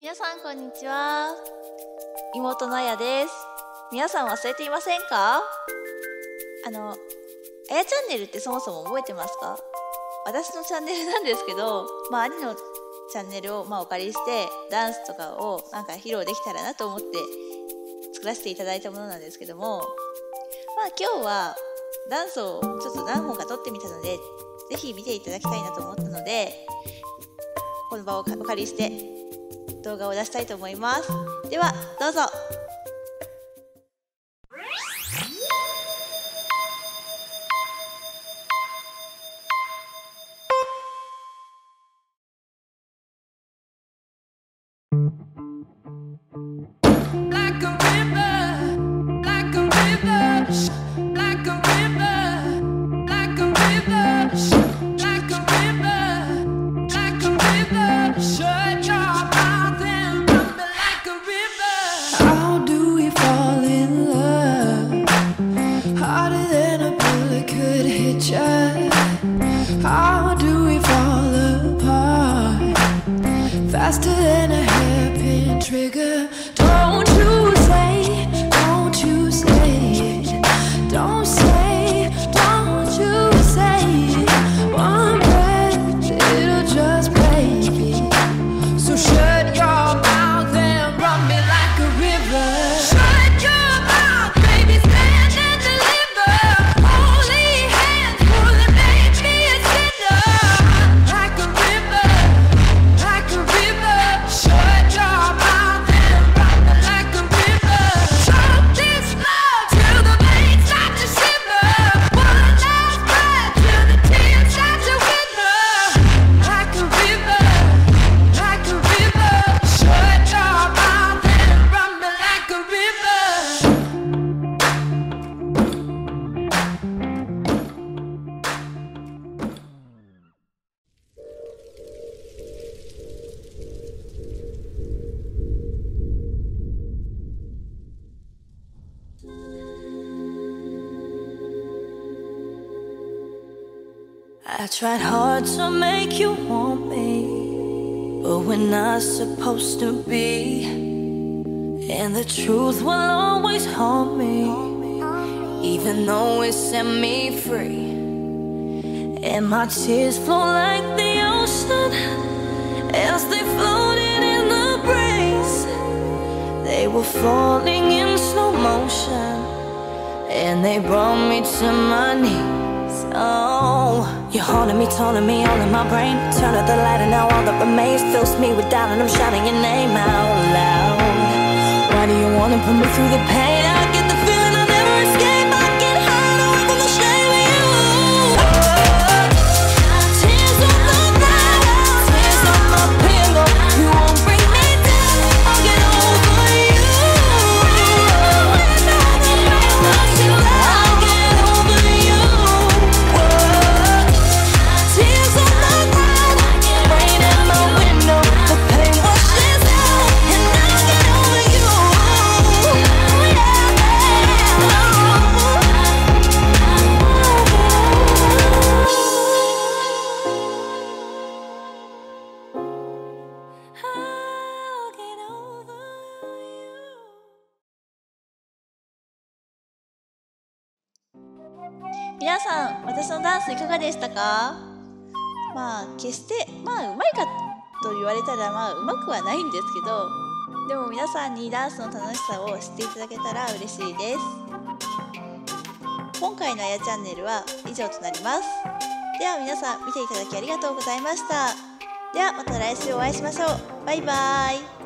皆さんこんにちは。妹のあやです。皆さん忘れていませんか？あやチャンネルってそもそも覚えてますか？私のチャンネルなんですけど、兄のチャンネルをお借りしてダンスとかを披露できたらなと思って作らせていただいたものなんですけども、今日はダンスをちょっと何本か撮ってみたので、ぜひ見ていただきたいなと思ったので、この場をお借りして動画を出したいと思います。ではどうぞ。 How do we fall apart? Faster than a hairpin trigger. Don't you say, don't you say it. Don't say, don't you say it. One breath, it'll just break it. So shut your mouth and run me like a river. Shut your mouth, baby, stand and deliver. Holy hands full of make me a sinner. Like a river, like a river. Shut your mouth and run me like a river. Choke this love till the veins start to shiver. One last breath till the tears start to wither. Like a river, like a river. Shut your mouth and run me like a river. I tried hard to make you want me, but we're not supposed to be. And the truth will always haunt me, even though it set me free. And my tears flow like the ocean as they floated in the breeze. They were falling in slow motion, and they brought me to my knees. Oh, you're haunting me, taunting me, all in my brain. Turn out the light and now all that remains fills me with doubt, and I'm shouting your name out loud. Why do you wanna put me through the pain? I get the feeling I'll never escape. I get hide away from the shame of you. Tears on the ground, tears on my pillow. You won't bring me down, I'll get over you. I'll get over you. Tears on the ground, rain at my window. The pain washes out, and I'll get over you. I'll get over you. 皆さん、私のダンスいかがでしたか？決してうまいかと言われたらうまくはないんですけど、でも皆さんにダンスの楽しさを知っていただけたら嬉しいです。今回のあやチャンネルは以上となります。では皆さん、見ていただきありがとうございました。ではまた来週お会いしましょう。バイバーイ。